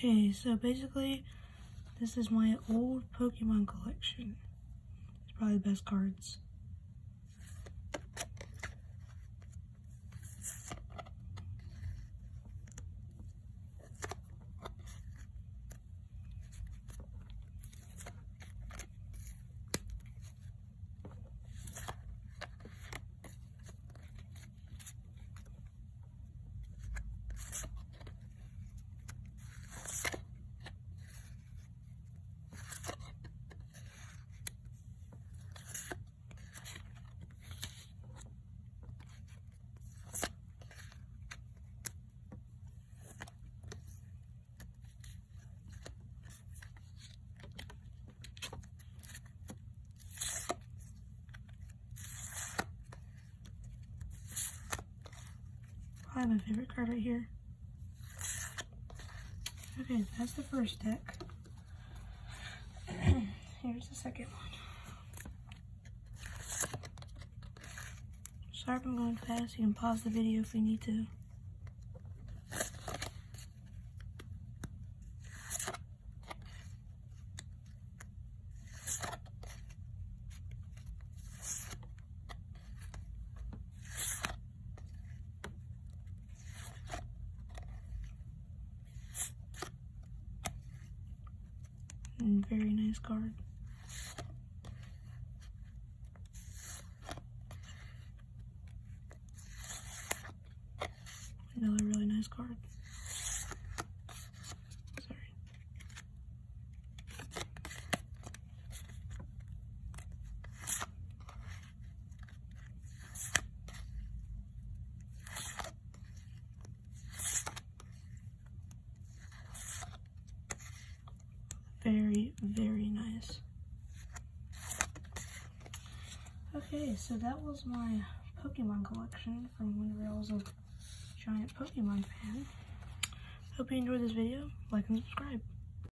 Okay, so basically, this is my old Pokemon collection. It's probably the best cards. Probably my favorite card right here. Okay, so that's the first deck. Here's the second one. Sorry if I'm going fast. You can pause the video if you need to. Very nice card. Another really nice card. Sorry. Very, very nice. Okay, so that was my Pokemon collection from whenever I was a giant Pokemon fan. Hope you enjoyed this video. Like and subscribe.